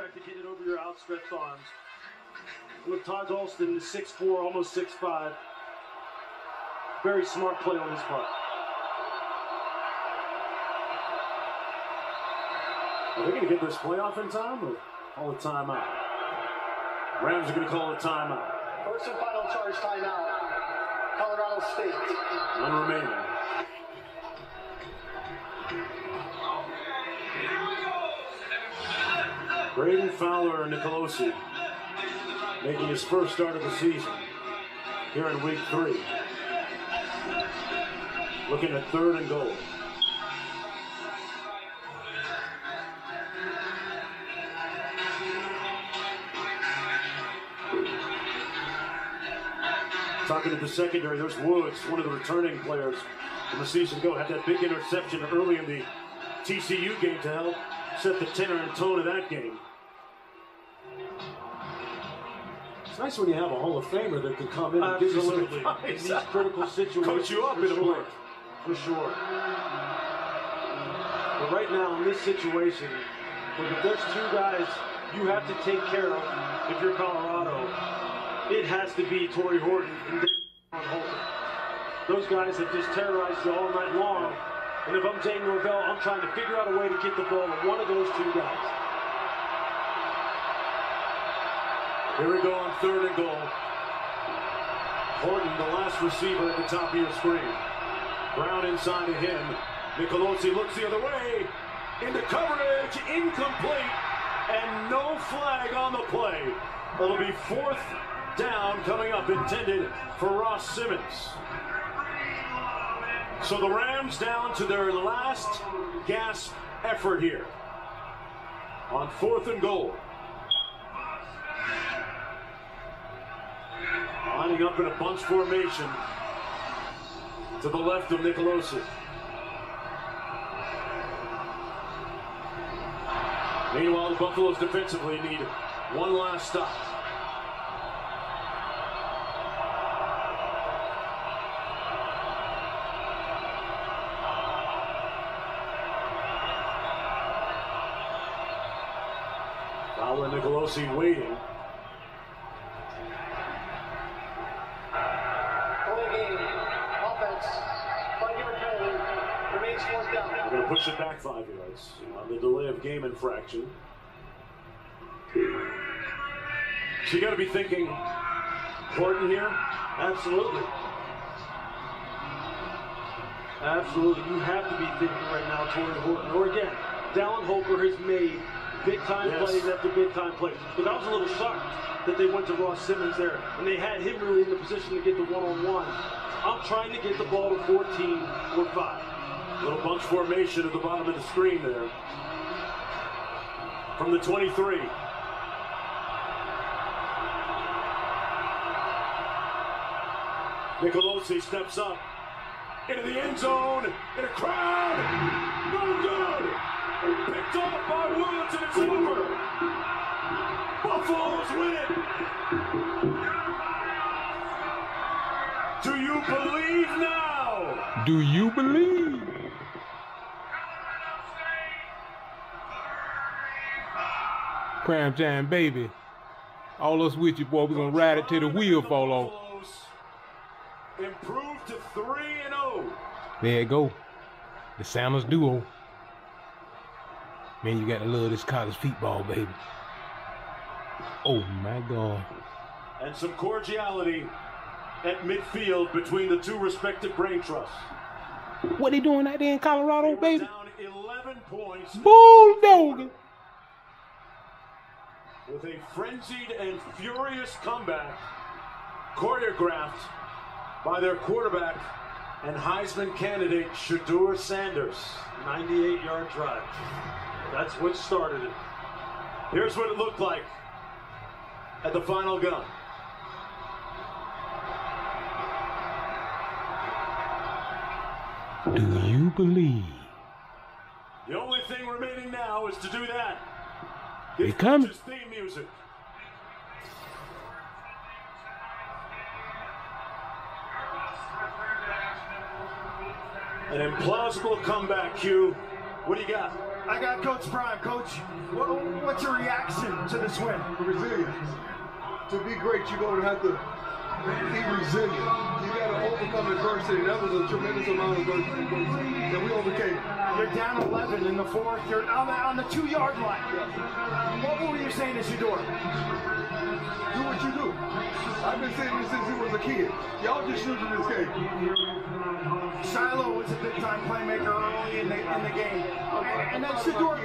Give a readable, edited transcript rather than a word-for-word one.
quarterback to get it over your outstretched arms. Look, Todd Alston is 6'4", almost 6'5". Very smart play on his part. Are they going to get this playoff in time or call a timeout? Rams are going to call a timeout. First and final charge timeout. Colorado State. One remaining. Braden Fowler Nicolosi making his first start of the season here in week 3. Looking at 3rd and goal. Talking to the secondary, there's Woods, one of the returning players from the season ago, had that big interception early in the TCU game to help set the tenor and tone of that game. It's nice when you have a Hall of Famer that can come in and give you some advice. In these critical situations. Coach you up in a minute. For sure. But right now, in this situation, if there's 2 guys you have to take care of if you're Colorado, it has to be Torrey Horton and Dayton Holton. Those guys have just terrorized you all night long. And if I'm Zane Norvell, I'm trying to figure out a way to get the ball to one of those 2 guys. Here we go on 3rd and goal. Horton, the last receiver at the top of your screen. Brown inside of him. Nicolosi looks the other way. Into coverage, incomplete, and no flag on the play. It'll be 4th down coming up, intended for Ross Simmons. So the Rams down to their last gasp effort here on 4th and goal. Lining up in a bunch formation to the left of Nicolosi. Meanwhile, the Buffaloes defensively need one last stop. Fowler and Nicolosi waiting. We're going to push it back 5 yards on the delay of game infraction. So you got to be thinking Horton here? Absolutely. Absolutely. You have to be thinking right now Torrey Horton. Or again, Dallin Holker has made big-time plays after big-time plays. But I was a little shocked that they went to Ross Simmons there. And they had him really in the position to get the one-on-one. I'm trying to get the ball to 14 or 5. Little bunch formation at the bottom of the screen there. From the 23. Nicolosi steps up into the end zone in a crowd. No good. Picked off by Woods, and it's over. Buffaloes win it. Do you believe now? Do you believe? Prime time, baby. All us with you, boy. We're going to ride it till the wheel fall off. Improved to 3-0. There you go. The Sanders duo. Man, you got to love this college football, baby. Oh, my God. And some cordiality at midfield between the 2 respective brain trusts. What they doing out there in Colorado, baby? Down 11 points. Bulldogging. With a frenzied and furious comeback choreographed by their quarterback and Heisman candidate Shedeur Sanders. 98-yard drive. That's what started it. Here's what it looked like at the final gun. Do you believe? The only thing remaining now is to do that. They coming. Theme music. An implausible comeback, Q. What do you got? I got Coach Prime. Coach, what's your reaction to this win? Resilience. To be great, you're going to have to be resilient. You got to overcome adversity. That was a tremendous amount of adversity that we overcame. You're down 11 in the fourth. You're on the 2-yard line. Yeah. What were you saying to Shedeur? Do what you do. I've been saying this since he was a kid. Y'all just shoot in this game. Shiloh was a big-time playmaker early in the game. And then Shedeur